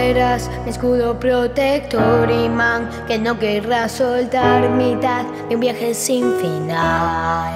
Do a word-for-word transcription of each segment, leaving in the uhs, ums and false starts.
Serás mi escudo protector, imán que no querrás soltar, mitad de un viaje sin final.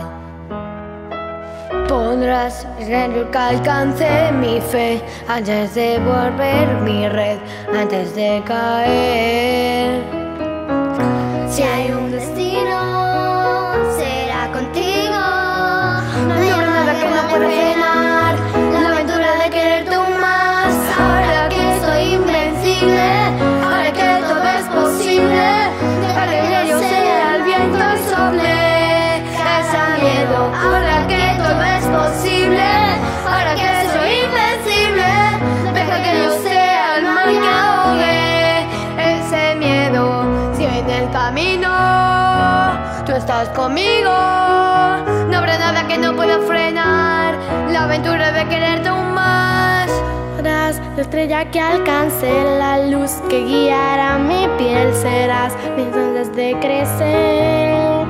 Pondrás el que alcance mi fe antes de volver mi red, antes de caer. Si hay un destino, será contigo. No hay nada que no pueda frenar la aventura de quererte aún más. Ahora que soy invencible, ahora que todo es posible, deja que yo sea el viento y sople ese miedo. Ahora que todo es posible, ahora que soy invencible, deja que yo sea el mar que ahogue ese miedo. Si en el camino tú estás conmigo, no habrá nada que no pueda frenar la aventura de quererte aún más. Serás la estrella que alcance la luz que guiará mi piel. Serás mis antes de crecer.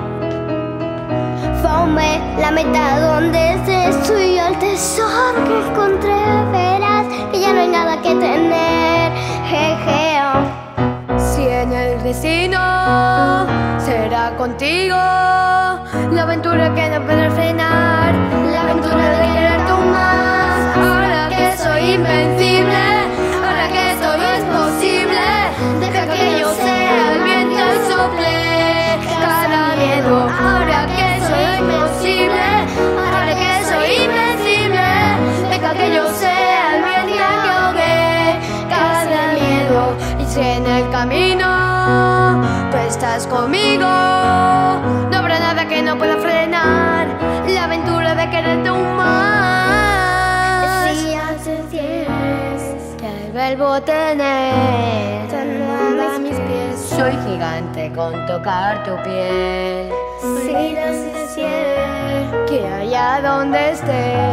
Fome la meta donde se estudió el tesoro que encontré. Verás que ya no hay nada que tener. Jeje, oh. Si en el destino será contigo, la aventura que no podrá frenar, la aventura de quererte aún más. Ahora que soy invencible, ahora que todo es posible, deja que yo sea el viento y sople cada miedo. Ahora que soy imposible, ahora que soy invencible, deja que yo sea el viento que ahogue cada miedo. Y si en el camino tú estás conmigo, no habrá nada que no pueda frenar la aventura de quererte aún más. Si haces diez, que el verbo tener a mis pies. soy gigante con tocar tu piel. Si das cien, Que allá donde estés